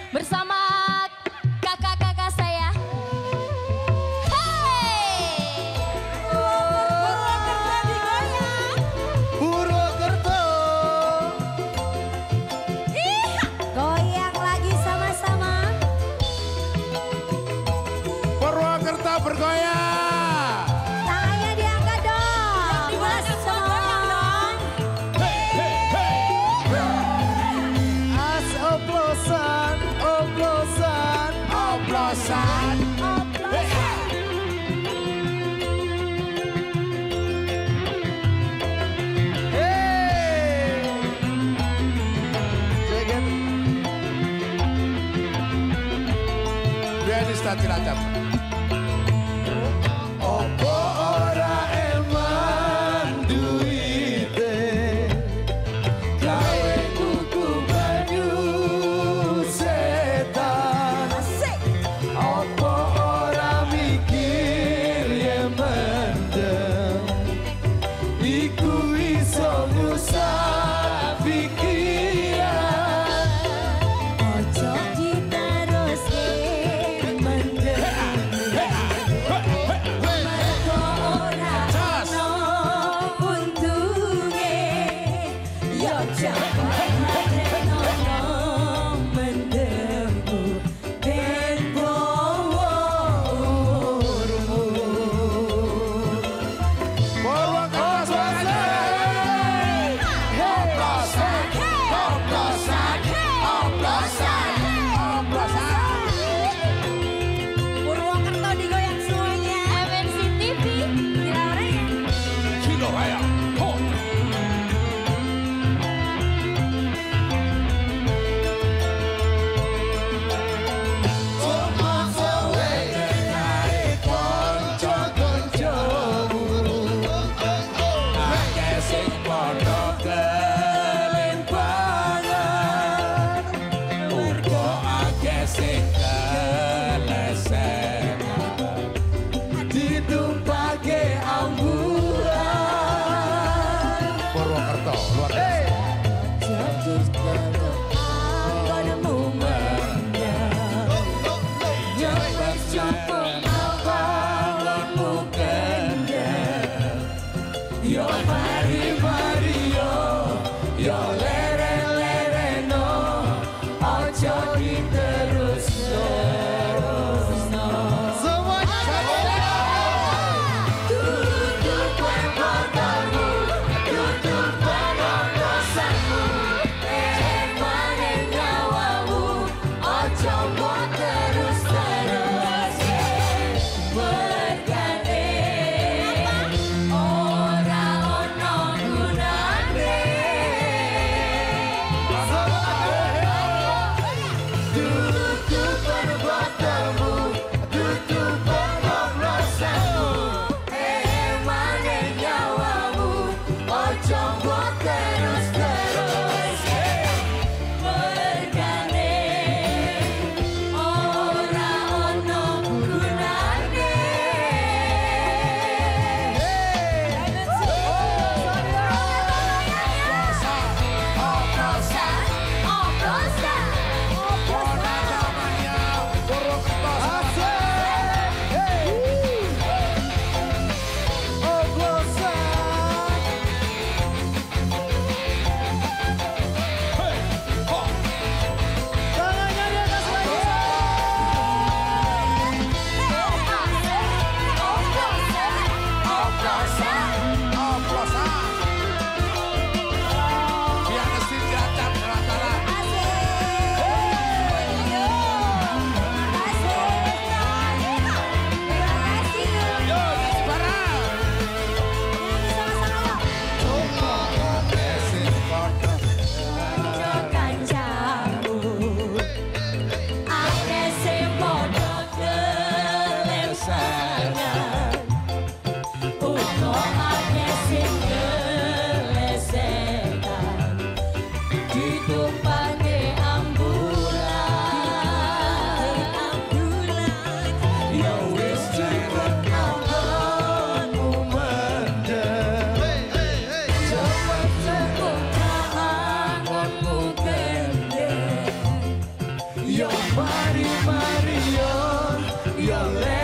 bersama kakak-kakak saya. Hey! Purwokerto digoyang. Purwokerto. Goyang lagi sama-sama. Purwokerto bergoyang. Tangannya diangkat dong. Yang di bawah semua goyang dong. As oplosan, oplosan, oplosan. Hey, second. Biar di Cilacap. Opo ora eman duite gawe tuku banyu setan. Opo ora mikir yen mendem iku iso ngusah pikiran. Ojo diteruske mendem. Mergo ora ono untunge. Yo jangan hadreno mendemmu ben bawa urmu. Purwokerto suaranya. Oplosan, oplosan, oplosan, oplosan. Purwokerto digoyang semuanya. MNC TV, Gila Raya. Gila Raya. Purwokerto luar Yo mari mari yo lere lere no, ojo diterus terus no. Semuanya Duduk bermotormu, duduk berongkosanmu, maning nyawamu, ojo mau terus-terus bergandeng, ora ono gunane. Duduk bermotormu, Yo mari mari yo, yo le